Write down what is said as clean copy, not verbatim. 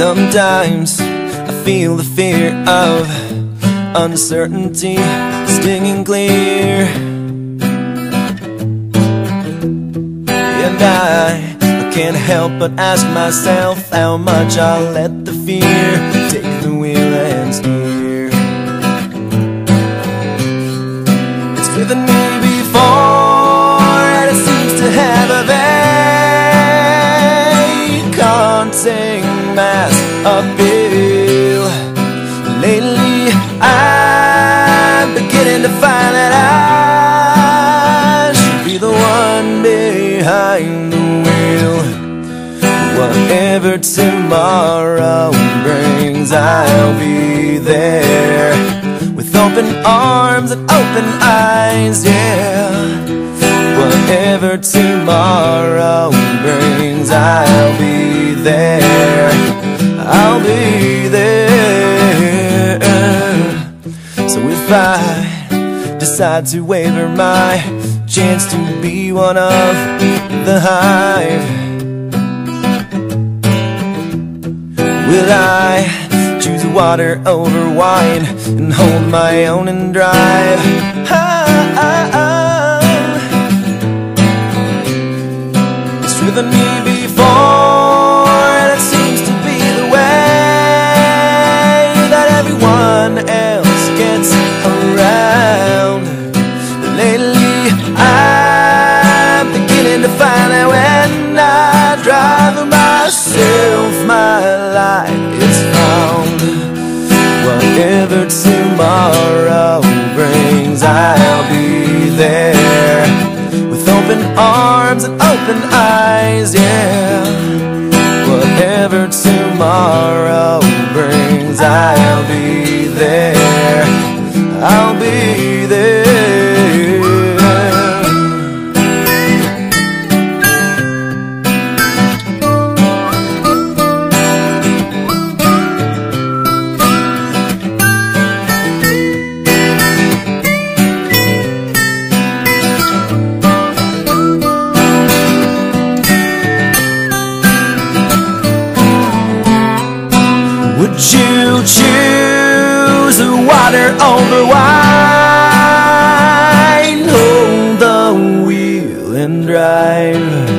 Sometimes I feel the fear of uncertainty stinging clear, and I can't help but ask myself how much I'll let the fear take the wheel and steer. It's driven me before, and it seems to have a vacanting mass appeal. Lately I'm beginning to find that I should be the one behind the wheel. Whatever tomorrow brings, I'll be there with open arms and open eyes, yeah. Whatever tomorrow brings, I'll be there. I'll be there. So if I decide to waver my chance to be one of the hive, will I choose water over wine and hold my own and drive? It's driven me before, and it seems to be the way that everyone else gets around. Lately I'm beginning to find that when I drive myself, my light is found. Whatever tomorrow brings, I'll be there with open arms and open eyes, yeah. Whatever tomorrow brings, I'll be there. I'll be there. Would you choose water over wine? Hold the wheel and drive.